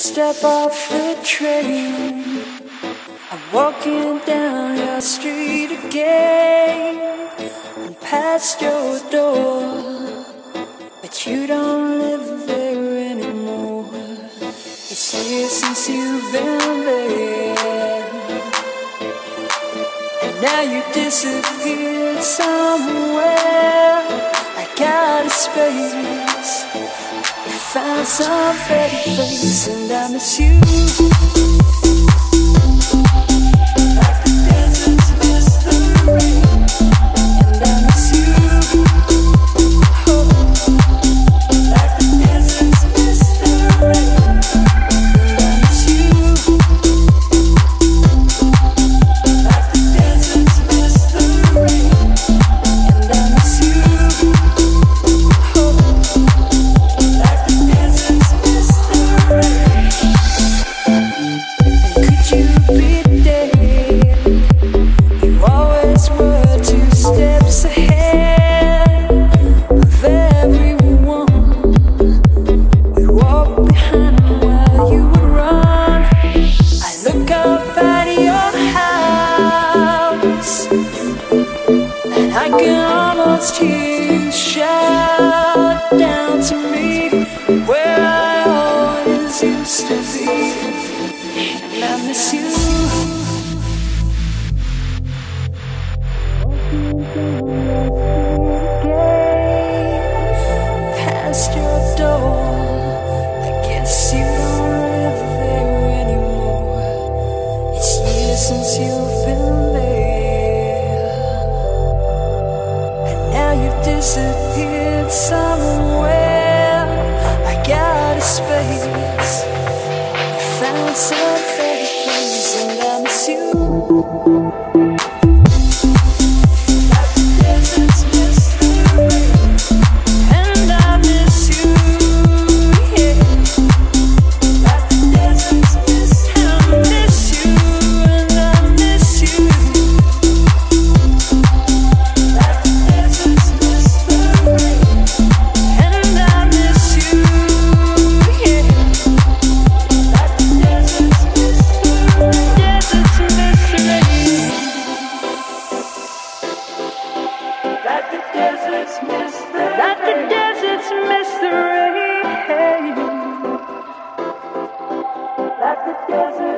step off the train, I'm walking down your street again, and past your door, but you don't live there anymore. It's years since you've been there, and now you disappeared somewhere. I got a space, you found some better place, and I miss you. Like the desert.